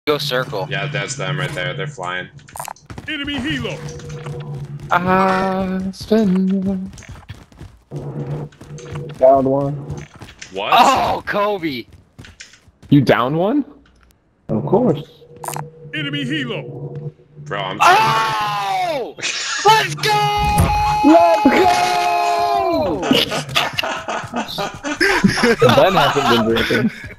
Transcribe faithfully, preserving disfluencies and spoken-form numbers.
Go circle. Yeah, that's them right there. They're flying. Enemy helo. Ah, spin. Down one. What? Oh, Kobe! You down one? Of course. Enemy helo. Bro, I'm. Oh! Let's go! Let's go! Ben hasn't been drinking.